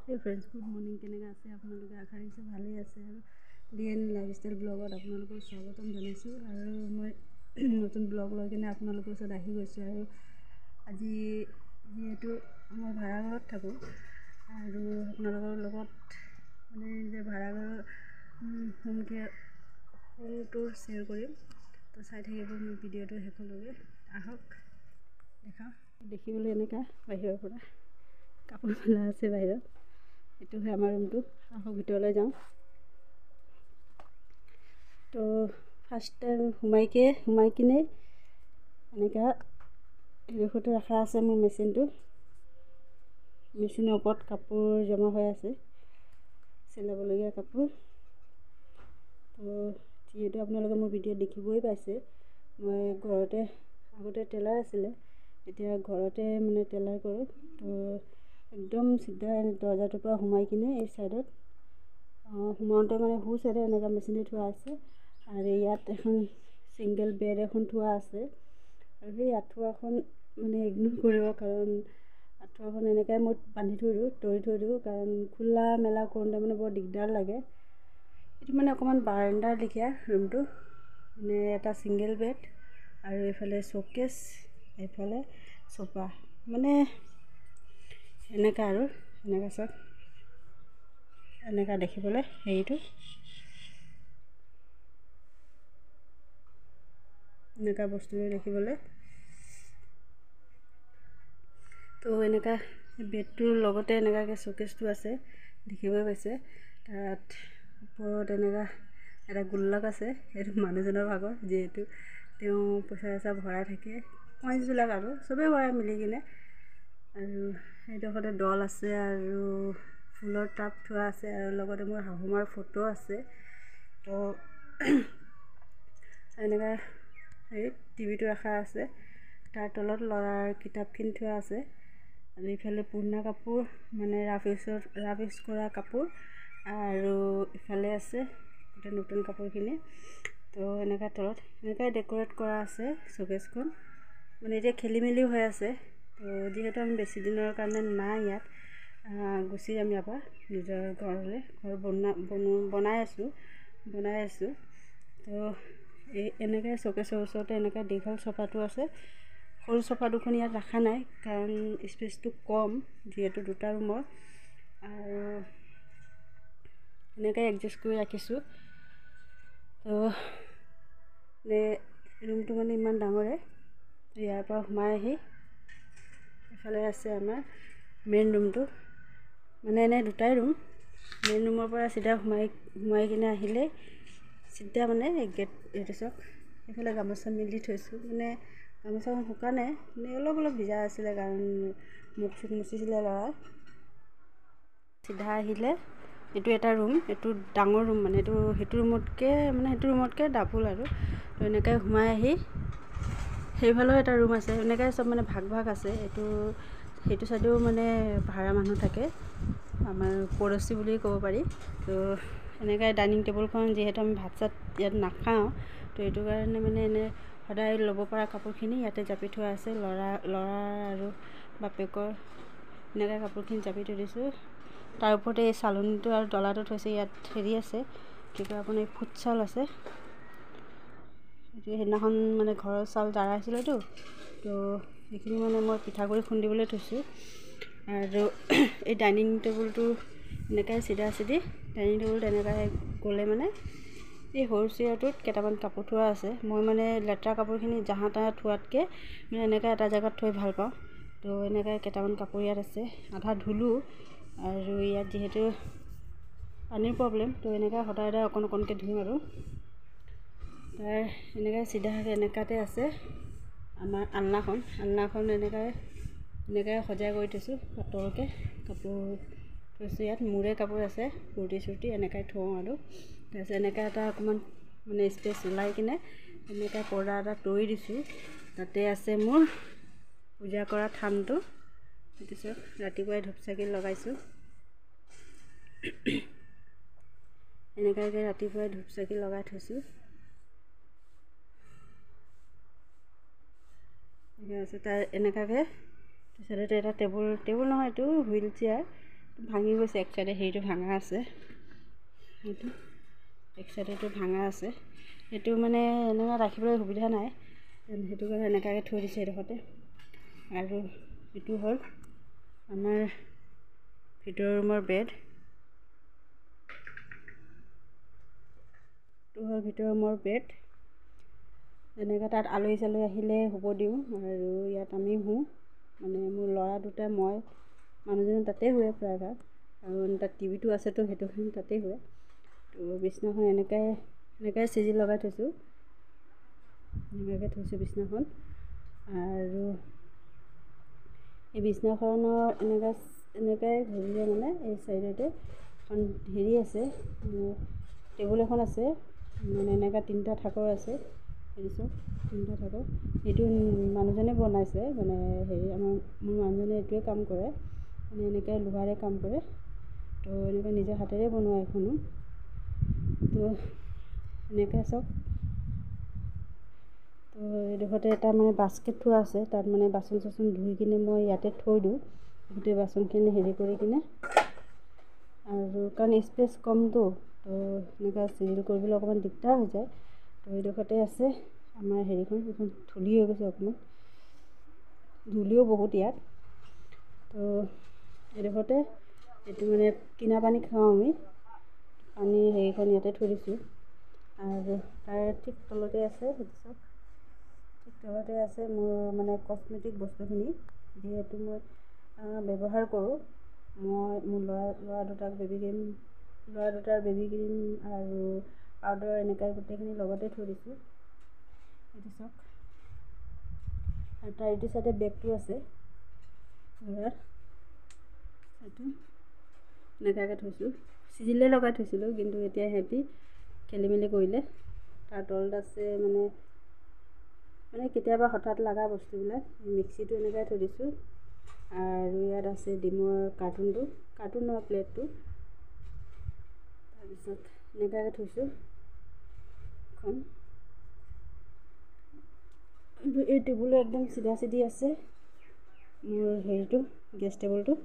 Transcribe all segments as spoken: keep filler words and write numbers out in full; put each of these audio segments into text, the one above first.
Hey friends, good morning. কেনেকৈ আছে আপোনালোকে? আশা কৰিছোঁ ভালেই আছে আৰু ডিএন লাইফষ্টাইল ব্লগত আপোনালোকক স্বাগতম জনাইছোঁ আৰু মই নতুন ব্লগ লৈ কিনে আপোনালোকৰ ওচৰত আহি গৈছোঁ আৰু আজি যিহেতু মই ভাড়াঘৰত থাকোঁ আৰু আপোনালোকৰ লগত মানে যে ভাড়াঘৰৰ হোম কেয়াৰ সকলোটো শ্বেয়াৰ কৰিম, তো চাই থাকিব মোৰ ভিডিঅ'টো শেষলৈকে। আহক দেখাওঁ। দেখিবলৈ এনেকুৱা বাহিৰৰ পৰা কাপোৰ মেলা আছে বাহিৰত। এইটো হয় আমাৰ ৰুমটো। আহক ভিতৰলৈ যাওঁ। তো ফাৰ্ষ্ট টাইম সোমাইকে সোমাই কিনে এনেকুৱা এডোখৰতে ৰখা আছে মোৰ মেচিনটো। মেচিনৰ ওপৰত কাপোৰ জমা হৈ আছে, চিলাবলগীয়া কাপোৰ। তো যিহেতু আপোনালোকে মোৰ ভিডিঅ'ত দেখিবই পাইছে, মই ঘৰতে আগতে টেইলাৰ আছিলে, এতিয়া ঘৰতে মানে টেইলাৰ কৰোঁ। তো একদম চিধা দৰজাটোৰ পৰা সোমাই কিনে এই ছাইডত সোমাওঁতে মানে সু ছাইডে এনেকুৱা মেচিনটো থোৱা আছে আৰু ইয়াত এখন ছিংগল বেড এখন থোৱা আছে আৰু সেই আঁঠুৱাখন মানে ইগনোৰ কৰিব, কাৰণ আঁঠুৱাখন এনেকৈ মই বান্ধি থৈ দিওঁ, তৰি থৈ দিওঁ, কাৰণ খোলা মেলা কৰোঁতে মানে বৰ দিগদাৰ লাগে। এইটো মানে অকণমান বাৰাণ্ডাৰ লেখীয়া ৰুমটো, মানে এটা ছিংগল বেড আৰু এইফালে শ্ব'কেছ, এইফালে চোফা, মানে এনেকুৱা আৰু এনেকুৱা চাওক, এনেকুৱা দেখিবলৈ হেৰিটো এনেকুৱা বস্তুবোৰ দেখিবলৈ। তো এনেকুৱা বেডটোৰ লগতে এনেকুৱাকৈ শ্ব'কেছটো আছে, দেখিবই পাইছে। তাত ওপৰত এনেকুৱা এটা গুল্লক আছে, সেইটো মানুহজনৰ ভাগৰ, যিহেতু তেওঁ পইচা চইচা ভৰাই থাকে, কইনছবিলাক আৰু চবেই ভৰাই মিলি কিনে। আৰু সেইডোখৰতে ডল আছে আৰু ফুলৰ টাব থোৱা আছে আৰু লগতে মোৰ শাহুমাৰ ফটো আছে। তো এনেকুৱা হেৰিত টিভিটো ৰখা আছে, তাৰ তলত ল'ৰাৰ কিতাপখিনি থোৱা আছে আৰু ইফালে পুৰণা কাপোৰ, মানে ৰাফ ইউজৰ ৰাফ ইউজ কৰা কাপোৰ, আৰু ইফালে আছে গোটেই নতুন কাপোৰখিনি। তো এনেকুৱা তলত এনেকুৱাই ডেক'ৰেট কৰা আছে শ্ব'কেছখন, মানে এতিয়া খেলি মেলিও হৈ আছে। তো যিহেতু আমি বেছি দিনৰ কাৰণে নাই ইয়াত, গুচি যাম ইয়াৰ পৰা নিজৰ ঘৰলৈ। ঘৰ বনা বনো বনাই আছোঁ বনাই আছোঁ তো এই এনেকৈ শ্ব'কেছৰ ওচৰতে এনেকৈ দীঘল চোফাটো আছে। সৰু চোফা দুখন ইয়াত ৰখা নাই, কাৰণ স্পেচটো কম, যিহেতু দুটা ৰুমৰ, আৰু এনেকৈ এডজাষ্ট কৰি ৰাখিছোঁ। তো ৰুমটো মানে ইমান ডাঙৰে। ইয়াৰ পৰা সোমাই আহি এইফালে আছে আমাৰ মেইন ৰুমটো, মানে এনে দুটাই ৰুম। মেইন ৰুমৰ পৰা চিধা সোমাই সোমাই কিনে আহিলে চিধা মানে গেট, এইটো চাওক, এইফালে গামোচা মেলি থৈছোঁ, মানে গামোচাখন শুকানে, মানে অলপ অলপ ভিজা আছিলে, কাৰণ মুখ চুখ মুচিছিলে ল'ৰাই। চিধা আহিলে এইটো এটা ৰুম, এইটো ডাঙৰ ৰুম, মানে এইটো সেইটো ৰুমতকৈ মানে সেইটো ৰুমতকৈ ডাবুল আৰু। তো এনেকৈ সোমাই আহি সেইফালেও এটা ৰুম আছে, এনেকৈ চব মানে ভাগ ভাগ আছে। এইটো সেইটো চাইডেও মানে ভাড়া মানুহ থাকে, আমাৰ পৰচি বুলি ক'ব পাৰি। তো এনেকৈ ডাইনিং টেবুলখন, যিহেতু আমি ভাত চাত ইয়াত নাখাওঁ, তো এইটো কাৰণে মানে এনে সদায় ল'ব পৰা কাপোৰখিনি ইয়াতে জাপি থোৱা আছে। ল'ৰা ল'ৰা আৰু বাপেকৰ এনেকৈ কাপোৰখিনি জাপি থৈ দিছোঁ। তাৰ ওপৰতে এই চালনীটো আৰু ডলাটো থৈছে। ইয়াত হেৰি আছে, কি কয় আপোনাৰ ফুটছাল আছে। এইটো সেইদিনাখন মানে ঘৰৰ চাউল জাৰাইছিলেতো, তো সেইখিনি মানে মই পিঠাগুড়ি খুন্দিবলৈ থৈছোঁ। আৰু এই ডাইনিং টেবুলটো এনেকৈ চিধা চিধি ডাইনিং টেবুল তেনেকৈ গ'লে মানে এই সৰু চেয়াৰটোত কেইটামান কাপোৰ থোৱা আছে। মই মানে লেতেৰা কাপোৰখিনি জাহা তাহা থোৱাতকৈ মানে এনেকৈ এটা জেগাত থৈ ভাল পাওঁ। তো এনেকৈ কেইটামান কাপোৰ ইয়াত আছে, আধা ধুলোঁ। আৰু ইয়াত যিহেতু পানীৰ প্ৰব্লেম, তো এনেকৈ সদায় সদায় অকণ অকণকৈ ধুম আৰু। তাৰ এনেকৈ চিধাকৈ এনেকুৱাতে আছে আমাৰ আলনাখন। আলনাখন এনেকৈ এনেকৈ সজাই কৰি থৈছোঁ, পাতলকৈ কাপোৰ থৈছোঁ। ইয়াত মোৰে কাপোৰ আছে, কুৰ্তি চুৰ্তি এনেকৈ থওঁ আৰু। তাৰপিছত এনেকৈ এটা অকণমান মানে স্পেচ ওলাই কিনে এনেকৈ পৰ্দা এটা তৰি দিছোঁ, তাতে আছে মোৰ পূজা কৰা থানটো। তাৰপিছত ৰাতিপুৱাই ধূপ চাকি লগাইছোঁ, এনেকুৱাকৈ ৰাতিপুৱাই ধূপ চাকি লগাই থৈছোঁ। আছে তাৰ এনেকুৱাকৈ তাৰপিছতে এটা টেবুল টেবুল নহয়, এইটো হুইল চেয়াৰ, ভাঙি গৈছে, এক চাইডে হেৰিটো ভাঙা আছে, সেইটো এক চাইডেটো ভাঙা আছে। সেইটো মানে এনেকুৱা ৰাখিবলৈ সুবিধা নাই, সেইটো কাৰণে এনেকুৱাকৈ থৈ দিছে এডোখৰতে। আৰু এইটো হ'ল আমাৰ ভিতৰৰ ৰুমৰ বেড, এইটো হ'ল ভিতৰৰ ৰুমৰ বেড। যেনেকৈ তাত আলহী চালহী আহিলে শুব দিওঁ, আৰু ইয়াত আমি শুওঁ, মানে মোৰ ল'ৰা দুটা, মই, মানুহজনে তাতে শুৱে প্ৰায়ভাগ, আৰু তাত টিভিটো আছেতো সেইটোখন তাতেই শুৱে। তো বিছনাখন এনেকৈ এনেকৈ চিজিল লগাই থৈছোঁ, এনেকৈ থৈছোঁ বিছনাখন। আৰু এই বিছনাখনৰ এনেকৈ এনেকৈ ঘূৰিলে মানে এই চাইডতে এখন হেৰি আছে, টেবুল এখন আছে, মানে এনেকৈ তিনিটা থাকৰ আছে, হেৰি চব তিনিটা থাকৰ। এইটো মানুহজনে বনাইছে, মানে হেৰি আমাৰ মোৰ মানুহজনে এইটোৱে কাম কৰে, মানে এনেকৈ লোহাৰে কাম কৰে। তো এনেকৈ নিজৰ হাতেৰে বনোৱা এখনো। তো এনেকৈ চাওক, তো এইডোখৰতে এটা মানে বাস্কেট থোৱা আছে, তাত মানে বাচন চাচন ধুই কিনে মই ইয়াতে থৈ দিওঁ, গোটেই বাচনখিনি হেৰি কৰি কিনে। আৰু কাৰণ স্পেচ কমটো, তো এনেকৈ চিজিল কৰিবলৈ অকণমান দিগদাৰ হৈ যায়। তো এইডোখৰতে আছে আমাৰ হেৰিখন, এইখন ধূলি হৈ গৈছে অকণমান, ধূলিও বহুত ইয়াত। তো এইডোখৰতে এইটো মানে কিনা পানী খাওঁ আমি, পানী হেৰিখন ইয়াতে থৈ দিছোঁ। আৰু তাৰ ঠিক তলতে আছে, সেইটো চাওক, ঠিক তলতে আছে মোৰ মানে কচমেটিক বস্তুখিনি, যিহেতু মই ব্যৱহাৰ কৰোঁ। মই মোৰ ল'ৰা ল'ৰা দুটাক বেবী ক্ৰীম, ল'ৰা দুটাৰ বেবী ক্ৰীম আৰু পাউডাৰ এনেকৈ গোটেইখিনি লগতে থৈ দিছোঁ, এইটো চাওক। আৰু তাৰ ইটো চাইডে বেগটো আছে ল'ৰাৰ, এইটো এনেকুৱাকৈ থৈছোঁ, চিজিলে লগাই থৈছিলোঁ, কিন্তু এতিয়া সিহঁতি খেলি মেলি কৰিলে। তাৰ তলত আছে মানে মানে কেতিয়াবা হঠাৎ লগা বস্তুবিলাক, মিক্সিটো এনেকৈ থৈ দিছোঁ। আৰু ইয়াত আছে ডিমৰ কাৰ্টুনটো, কাৰ্টুন নহয় প্লেটটো, তাৰপিছত এনেকুৱাকৈ থৈছোঁ এখন। এই টেবুলো একদম চিধা চিধি আছে, মোৰ হেৰিটো গেছ টেবুলটো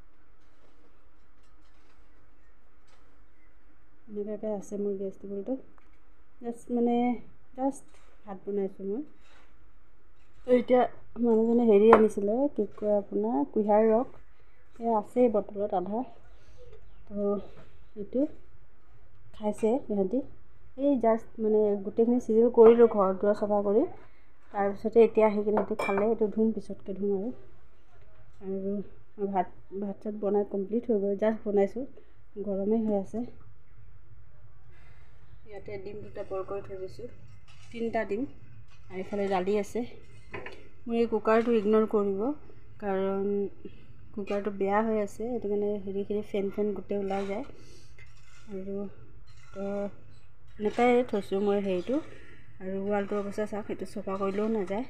এনেকুৱাকৈ আছে মোৰ গেছ টেবুলটো। জাষ্ট মানে জাষ্ট ভাত বনাইছোঁ মই। তো এতিয়া মানুহজনে হেৰি আনিছিলে, কি কয় আপোনাৰ কুঁহিয়াৰ ৰস, সেয়া আছেই বটলত আধা। তো এইটো খাইছে সিহঁতি, এই জাষ্ট মানে গোটেইখিনি চিজিল কৰিলোঁ ঘৰ দুৱাৰ চফা কৰি, তাৰপিছতে এতিয়া আহি কিনে সিহঁতি খালে। এইটো ধুম, পিছতকৈ ধুম। আৰু আৰু ভাত ভাত চাত বনাই কমপ্লিট হৈ গ'ল, জাষ্ট বনাইছোঁ, গৰমেই হৈ আছে। ইয়াতে ডিম দুটা বইল কৰি থৈ দিছোঁ, তিনিটা ডিম, আৰু এইফালে দালি আছে। মোৰ এই কুকাৰটো ইগন'ৰ কৰিব, কাৰণ কুকাৰটো বেয়া হৈ আছে, সেইটো কাৰণে হেৰিখিনি ফেন ফেন গোটেই ওলাই যায়। আৰু তো এনেকুৱাই থৈছোঁ মই হেৰিটো। আৰু ৱালটো অৱশ্যে চাওক, সেইটো চফা কৰিলেও নাযায়।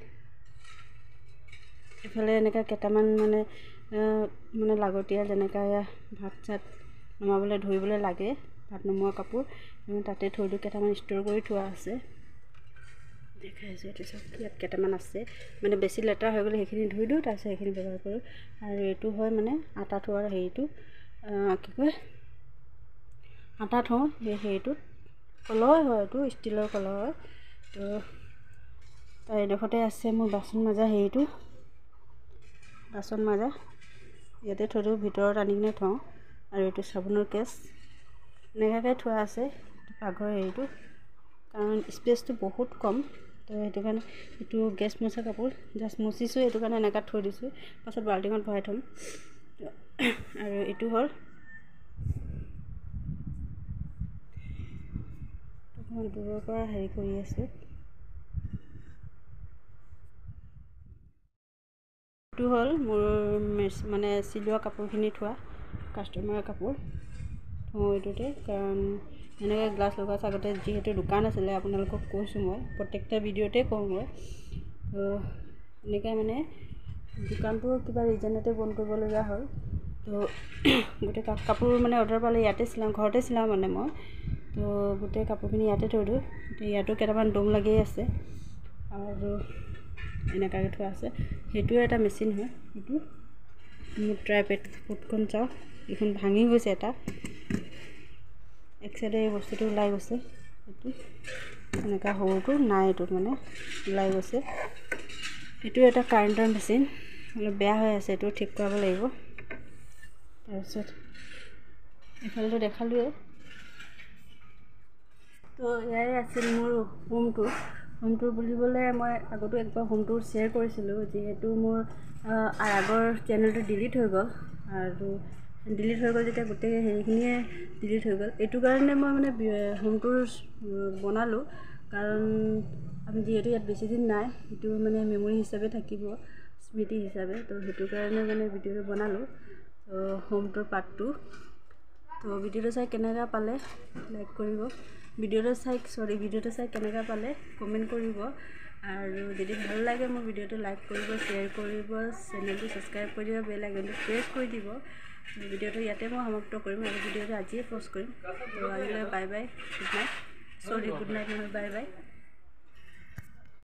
এইফালে এনেকৈ কেইটামান মানে মানে লাগতিয়াল, যেনেকৈ ভাত চাত নমাবলৈ ধৰিবলৈ লাগে, ভাত নমোৱা কাপোৰ, তাতে থৈ দিওঁ, কেইটামান ষ্ট'ৰ কৰি থোৱা আছে, দেখাইছোঁ। এইটো চাওক, ইয়াত কেইটামান আছে, মানে বেছি লেতেৰা হৈ গ'লে সেইখিনি ধুই দিওঁ, তাৰপিছত সেইখিনি ব্যৱহাৰ কৰোঁ। আৰু এইটো হয় মানে আটা থোৱাৰ হেৰিটো, কি কয় আটা থওঁ, সেই হেৰিটোত কলহ হয়, এইটো ষ্টীলৰ কলহ হয়। তো তাৰ এডোখৰতে আছে মোৰ বাচন মাজা হেৰিটো, বাচন মাজা ইয়াতে থৈ দিওঁ, ভিতৰত আনি কিনে থওঁ। আৰু এইটো চাবোনৰ কেছ এনেকুৱাকৈ থোৱা আছে পাকঘৰৰ হেৰিটো, কাৰণ স্পেচটো বহুত কম। তো সেইটো কাৰণে এইটো গেছ মোচা কাপোৰ, জাষ্ট মুচিছোঁ, সেইটো কাৰণে এনেকৈ থৈ দিছোঁ, পাছত বাল্টিঙত ভৰাই থ'ম। আৰু এইটো হ'ল অকণমান দূৰৰ পৰা হেৰি কৰি আছোঁ, এইটো হ'ল মোৰ মানে চিলোৱা কাপোৰখিনি থোৱা, কাষ্টমাৰৰ কাপোৰ থওঁ এইটোতে। কাৰণ এনেকৈ গ্লাছ লগাইছোঁ, আগতে যিহেতু দোকান আছিলে, আপোনালোকক কৈছোঁ মই প্ৰত্যেকটা ভিডিঅ'তে কওঁ মই। তো এনেকৈ মানে দোকানটো কিবা ৰিজনতে বন্ধ কৰিবলগীয়া হ'ল। তো গোটেই কাপোৰ মানে অৰ্ডাৰ পালে ইয়াতে চিলাওঁ, ঘৰতে চিলাওঁ মানে মই। তো গোটেই কাপোৰখিনি ইয়াতে থৈ দিওঁ, ইয়াতো কেইটামান দম লাগি আছে। আৰু এনেকুৱাকৈ থোৱা আছে, সেইটোও এটা মেচিন হয়, সেইটো মোৰ ট্ৰাইপেড ফুটখন চাওঁ, এইখন ভাঙি গৈছে এটা এক চাইডে এই বস্তুটো ওলাই গৈছে এইটো এনেকুৱা সৰুটো নাই এইটোত মানে ওলাই গৈছে এইটো এটা কাৰেণ্টৰ মেচিন অলপ বেয়া হৈ আছে এইটো ঠিক কৰাব লাগিব তাৰপিছত এইফালেতো দেখালোৱে তো ইয়াৰে আছিল মোৰ হোমটো হোমটো বুলিবলৈ মই আগতো একবাৰ হোমটো শ্বেয়াৰ কৰিছিলোঁ যিহেতু মোৰ আগৰ চেনেলটো ডিলিট হৈ গ'ল আৰু ডিলিট হৈ গ'ল যেতিয়া গোটেই হেৰিখিনিয়ে ডিলিট হৈ গ'ল এইটো কাৰণে মই মানে হোমটো বনালোঁ কাৰণ আমি যিহেতু ইয়াত বেছিদিন নাই সেইটো মানে মেমৰি হিচাপে থাকিব স্মৃতি হিচাপে তো সেইটো কাৰণে মানে ভিডিঅ'টো বনালোঁ তো হোমটোৰ পাৰ্টটো তো ভিডিঅ'টো চাই কেনেকুৱা পালে লাইক কৰিব ভিডিঅ'টো চাই সৰি ভিডিঅ'টো চাই কেনেকুৱা পালে কমেণ্ট কৰিব আৰু যদি ভাল লাগে মোৰ ভিডিঅ'টো লাইক কৰিব শ্বেয়াৰ কৰিব চেনেলটো ছাবস্ক্ৰাইব কৰি দিব বেল আইকনটো প্ৰেছ কৰি দিব ভিডিঅ'টো ইয়াতে মই সমাপ্ত কৰিম আৰু ভিডিঅ'টো আজিয়ে পষ্ট কৰিম তো আজিলৈ bye bye good night sorry good night নহয় বাই বাই